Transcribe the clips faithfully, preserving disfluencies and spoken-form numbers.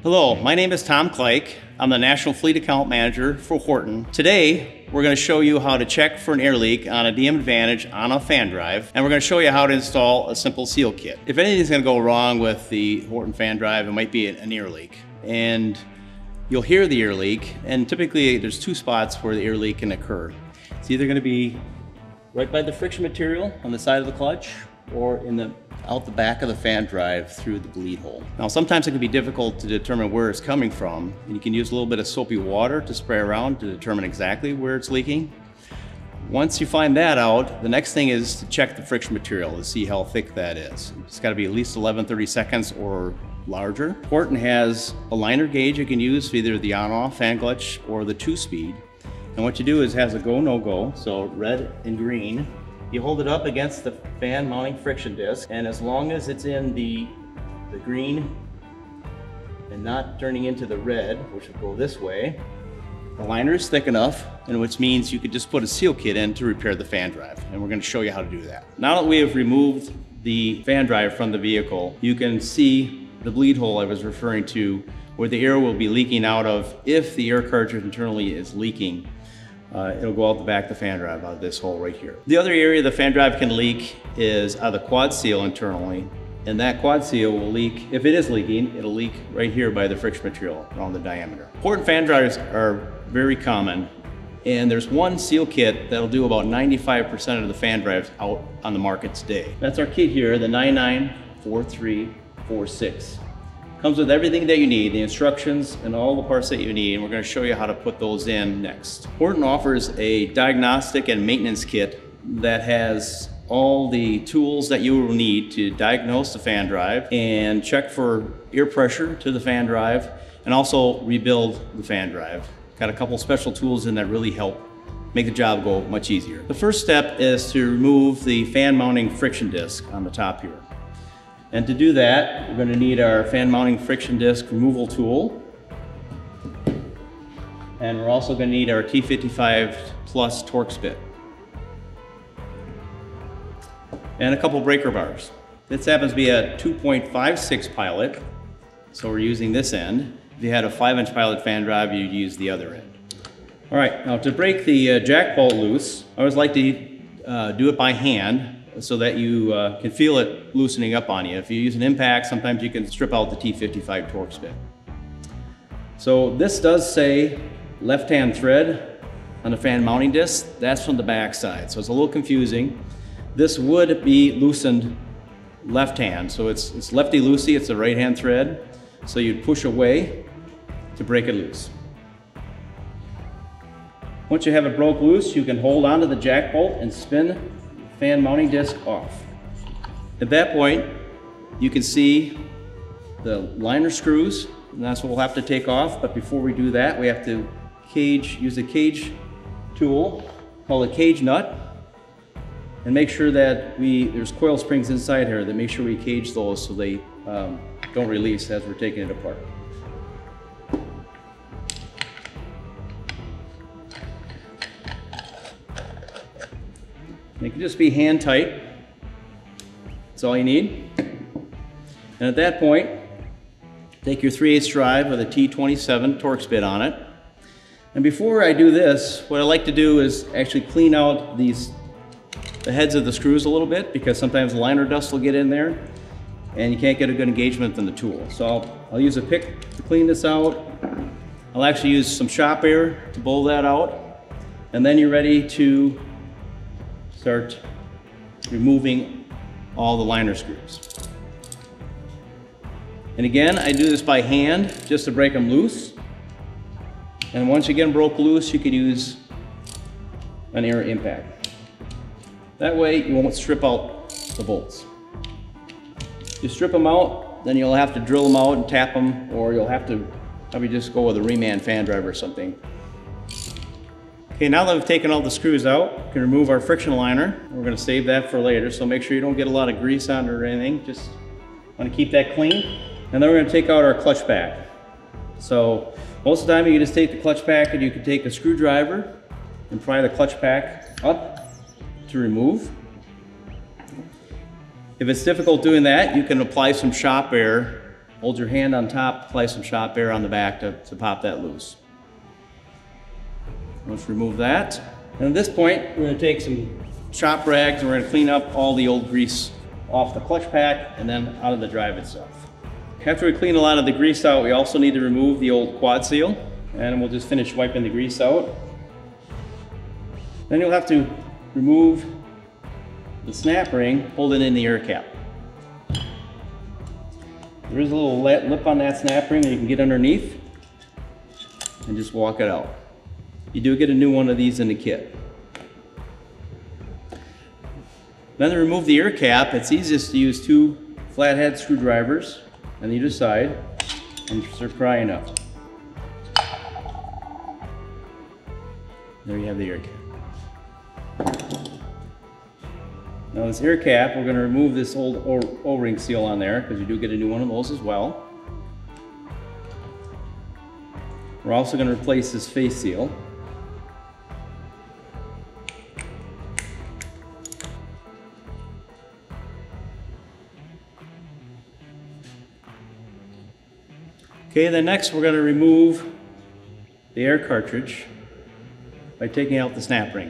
Hello, my name is Tom Kleich. I'm the National Fleet Account Manager for Horton. Today, we're going to show you how to check for an air leak on a D M Advantage on a fan drive, and we're going to show you how to install a simple seal kit. If anything's going to go wrong with the Horton fan drive, it might be an ear leak. And you'll hear the ear leak, and typically there's two spots where the ear leak can occur. It's either going to be right by the friction material on the side of the clutch, or in the out the back of the fan drive through the bleed hole. Now sometimes it can be difficult to determine where it's coming from, and you can use a little bit of soapy water to spray around to determine exactly where it's leaking. Once you find that out, the next thing is to check the friction material to see how thick that is. It's got to be at least eleven thirty-seconds or larger. Horton has a liner gauge you can use for either the on-off fan clutch or the two-speed. And what you do is it has a go, no go, so red and green. You hold it up against the fan mounting friction disc, and as long as it's in the, the green and not turning into the red, which will go this way, the liner is thick enough, and which means you could just put a seal kit in to repair the fan drive. And we're going to show you how to do that. Now that we have removed the fan drive from the vehicle, you can see the bleed hole I was referring to, where the air will be leaking out of if the air cartridge internally is leaking. Uh, it'll go out the back of the fan drive out of this hole right here. The other area the fan drive can leak is out of the quad seal internally, and that quad seal will leak, if it is leaking, it'll leak right here by the friction material around the diameter. Horton fan drives are very common, and there's one seal kit that'll do about ninety-five percent of the fan drives out on the market today. That's our kit here, the nine nine four three four six. Comes with everything that you need, the instructions and all the parts that you need, and we're going to show you how to put those in next. Horton offers a diagnostic and maintenance kit that has all the tools that you will need to diagnose the fan drive and check for air pressure to the fan drive, and also rebuild the fan drive. Got a couple special tools in that really help make the job go much easier. The first step is to remove the fan mounting friction disc on the top here. And to do that, we're going to need our fan mounting friction disc removal tool. And we're also going to need our T fifty-five plus Torx bit. And a couple breaker bars. This happens to be a two point five six pilot, so we're using this end. If you had a five inch pilot fan drive, you'd use the other end. All right, now to break the uh, jack bolt loose, I always like to uh, do it by hand, so that you uh, can feel it loosening up on you. If you use an impact, sometimes you can strip out the T fifty-five Torx bit. So this does say left-hand thread on the fan mounting disc. That's from the back side, so it's a little confusing. This would be loosened left-hand, so it's, it's lefty-loosey, it's the right-hand thread. So you'd push away to break it loose. Once you have it broke loose, you can hold onto the jack bolt and spin fan mounting disc off. At that point, you can see the liner screws, and that's what we'll have to take off. But before we do that, we have to cage, use a cage tool called a cage nut, and make sure that we, there's coil springs inside here that make sure we cage those so they um, don't release as we're taking it apart. It can just be hand tight. That's all you need. And at that point, take your three eighths drive with a T twenty-seven Torx bit on it. And before I do this, what I like to do is actually clean out these, the heads of the screws a little bit, because sometimes the liner dust will get in there and you can't get a good engagement in the tool. So I'll, I'll use a pick to clean this out. I'll actually use some shop air to blow that out. And then you're ready to start removing all the liner screws. And again, I do this by hand just to break them loose. And once you get them broke loose, you can use an air impact. That way you won't strip out the bolts. You strip them out, then you'll have to drill them out and tap them, or you'll have to probably just go with a reman fan drive or something. Okay, now that we've taken all the screws out, we can remove our friction liner. We're going to save that for later, so make sure you don't get a lot of grease on it or anything. Just want to keep that clean. And then we're going to take out our clutch pack. So most of the time you can just take the clutch pack and you can take a screwdriver and pry the clutch pack up to remove. If it's difficult doing that, you can apply some shop air Hold your hand on top, apply some shop air on the back to, to pop that loose. Let's remove that. And at this point, we're going to take some shop rags and we're going to clean up all the old grease off the clutch pack and then out of the drive itself. After we clean a lot of the grease out, we also need to remove the old quad seal, and we'll just finish wiping the grease out. Then you'll have to remove the snap ring, hold it in the air cap. There is a little lip on that snap ring that you can get underneath and just walk it out. You do get a new one of these in the kit. Then to remove the air cap, it's easiest to use two flathead screwdrivers on either side and start prying up. There you have the air cap. Now this air cap, we're going to remove this old O-ring seal on there because you do get a new one of those as well. We're also going to replace this face seal. Okay, then next we're going to remove the air cartridge by taking out the snap ring.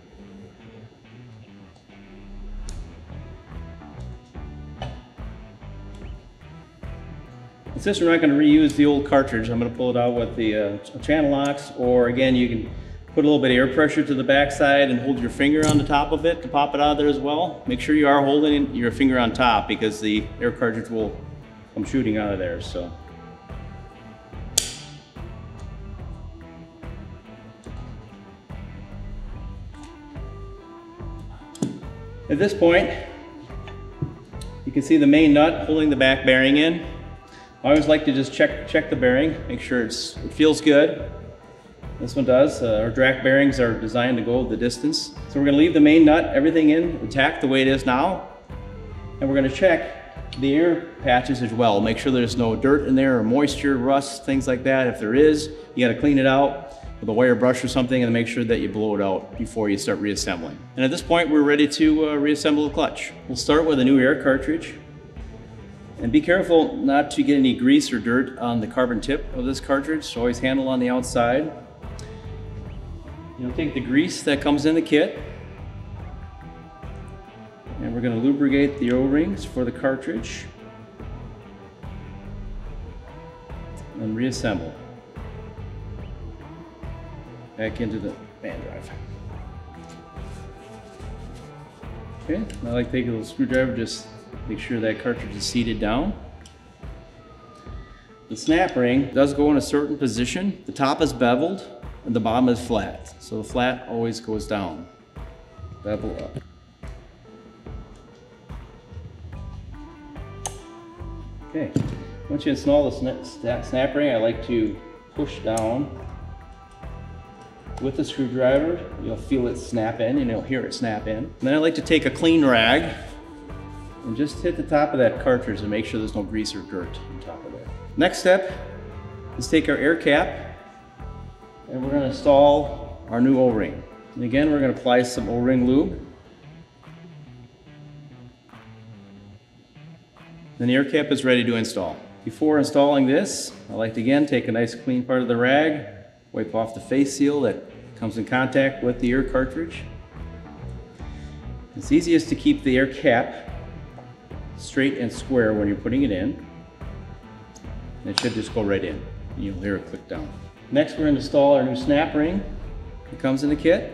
Since we're not going to reuse the old cartridge, I'm going to pull it out with the uh, channel locks, or again you can put a little bit of air pressure to the back side and hold your finger on the top of it to pop it out of there as well. Make sure you are holding your finger on top because the air cartridge will come shooting out of there. So. At this point, you can see the main nut holding the back bearing in. I always like to just check check the bearing, make sure it's, it feels good. This one does. Uh, our drac bearings are designed to go the distance. So we're going to leave the main nut, everything in intact the way it is now. And we're going to check the air patches as well. Make sure there's no dirt in there or moisture, rust, things like that. If there is, you got to clean it out with a wire brush or something and make sure that you blow it out before you start reassembling. And at this point, we're ready to uh, reassemble the clutch. We'll start with a new air cartridge. And be careful not to get any grease or dirt on the carbon tip of this cartridge, so always handle on the outside. You'll take the grease that comes in the kit, and we're going to lubricate the O-rings for the cartridge and reassemble back into the fan drive. Okay, I like to take a little screwdriver, just make sure that cartridge is seated down. The snap ring does go in a certain position. The top is beveled and the bottom is flat. So the flat always goes down. Bevel up. Okay, once you install the snap ring, I like to push down with the screwdriver. You'll feel it snap in and you'll hear it snap in. And then I like to take a clean rag and just hit the top of that cartridge and make sure there's no grease or dirt on top of it. Next step is take our air cap and we're going to install our new O-ring. And again, we're going to apply some O-ring lube. Then the air cap is ready to install. Before installing this, I like to again take a nice clean part of the rag, wipe off the face seal that comes in contact with the air cartridge. It's easiest to keep the air cap straight and square when you're putting it in. And it should just go right in. You'll hear it click down. Next, we're going to install our new snap ring. It comes in the kit.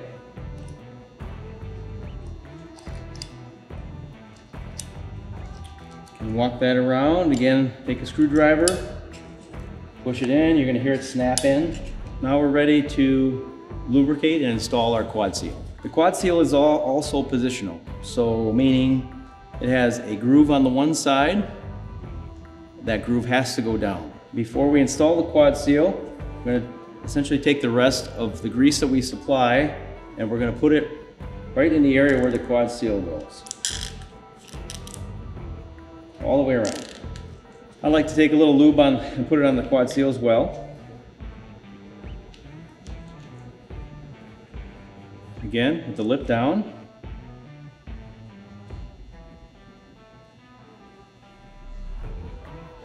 You can walk that around. Again, take a screwdriver, push it in. You're going to hear it snap in. Now we're ready to lubricate and install our quad seal. The quad seal is all also positional, so meaning it has a groove on the one side. That groove has to go down. Before we install the quad seal, we're going to essentially take the rest of the grease that we supply and we're going to put it right in the area where the quad seal goes. All the way around. I like to take a little lube on and put it on the quad seal as well. Again, with the lip down.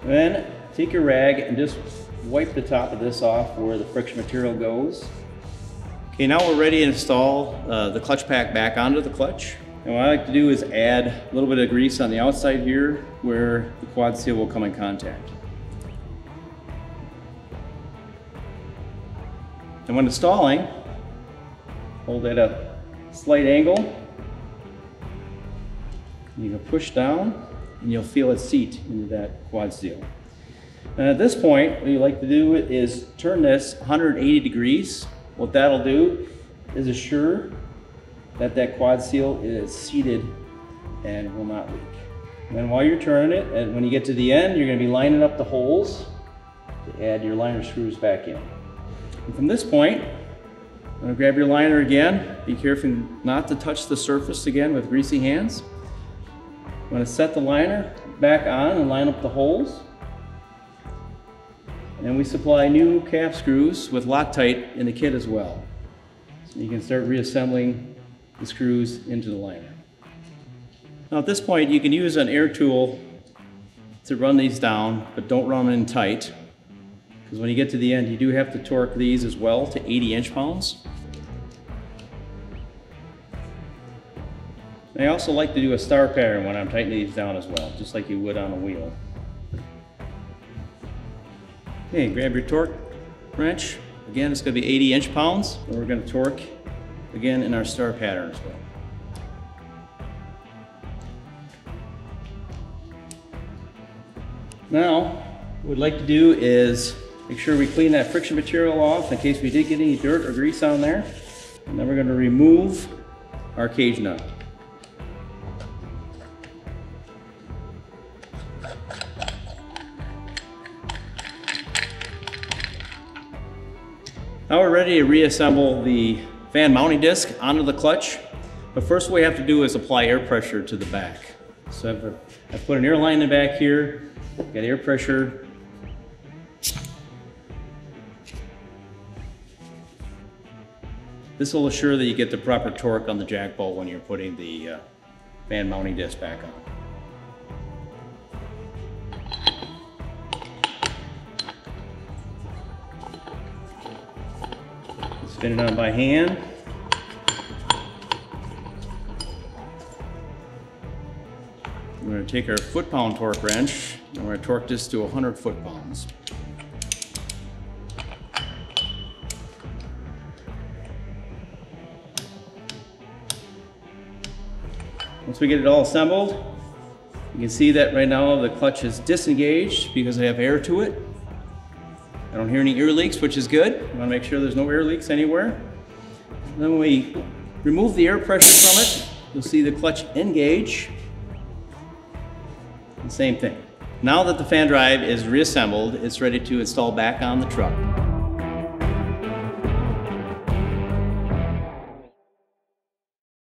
Then take your rag and just wipe the top of this off where the friction material goes. Okay, now we're ready to install uh, the clutch pack back onto the clutch. And what I like to do is add a little bit of grease on the outside here where the quad seal will come in contact. And when installing, hold at a slight angle. You can push down and you'll feel it seat into that quad seal. And at this point, what you like to do is turn this one hundred eighty degrees. What that'll do is assure that that quad seal is seated and will not leak. And then while you're turning it, and when you get to the end, you're going to be lining up the holes to add your liner screws back in. And from this point, I'm going to grab your liner again. Be careful not to touch the surface again with greasy hands. I'm going to set the liner back on and line up the holes. And we supply new cap screws with Loctite in the kit as well. So you can start reassembling the screws into the liner. Now at this point you can use an air tool to run these down, but don't run them in tight, because when you get to the end you do have to torque these as well to eighty inch pounds. And I also like to do a star pattern when I'm tightening these down as well, just like you would on a wheel. Okay, grab your torque wrench. Again, it's going to be eighty inch pounds, and we're going to torque again in our star pattern as well. Now, what we'd like to do is make sure we clean that friction material off in case we did get any dirt or grease on there. And then we're going to remove our cage nut. Now we're ready to reassemble the fan mounting disc onto the clutch, but first what we have to do is apply air pressure to the back. So I've, I've put an air line in the back here, got air pressure. This will assure that you get the proper torque on the jack bolt when you're putting the uh, fan mounting disc back on. Spin it on by hand. We're going to take our foot-pound torque wrench and we're going to torque this to one hundred foot-pounds. Once we get it all assembled, you can see that right now the clutch is disengaged because I have air to it. I don't hear any ear leaks, which is good. I want to make sure there's no air leaks anywhere. And then when we remove the air pressure from it, you'll see the clutch engage. And same thing. Now that the fan drive is reassembled, it's ready to install back on the truck.